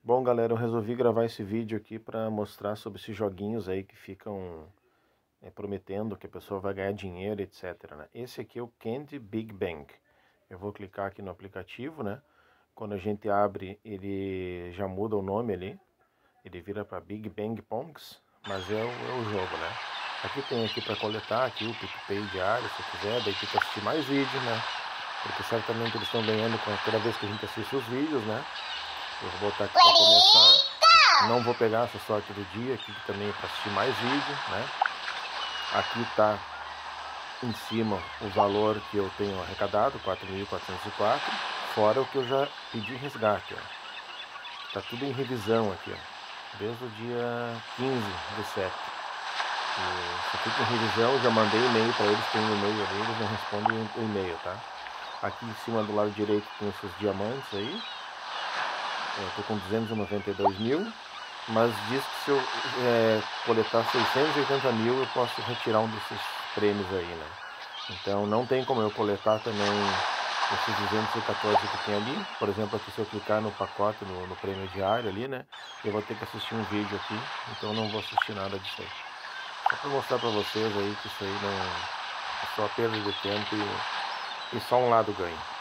Bom, galera, eu resolvi gravar esse vídeo aqui para mostrar sobre esses joguinhos aí que ficam prometendo que a pessoa vai ganhar dinheiro, etc, né? Esse aqui é o Candy Big Bang. Eu vou clicar aqui no aplicativo, né? Quando a gente abre, ele já muda o nome ali. Ele vira para Big Bang Pongs, mas é o jogo, né? Aqui tem aqui para coletar, aqui o PicPay diário, se quiser, daí tem que assistir mais vídeos, né? Porque certamente eles estão ganhando com cada vez que a gente assiste os vídeos, né? Eu vou botar aqui para começar. Não vou pegar essa sorte do dia aqui também para assistir mais vídeo, né? Aqui está em cima o valor que eu tenho arrecadado, 4.404, fora o que eu já pedi resgate, ó. Tá tudo em revisão aqui, ó, desde o dia 15 do 7. Isso fica em revisão, já mandei e-mail para eles, tem um e-mail ali, eles não respondem o e-mail, tá? Aqui em cima do lado direito tem esses diamantes aí. Eu tô com 292 mil, mas diz que se eu coletar 680 mil eu posso retirar um desses prêmios aí, né? Então não tem como eu coletar também esses 214 que tem ali. Por exemplo, aqui se eu clicar no pacote, no prêmio diário ali, né? Eu vou ter que assistir um vídeo aqui, então eu não vou assistir nada disso aí. Só para mostrar para vocês aí que isso aí não é só perda de tempo e só um lado ganha.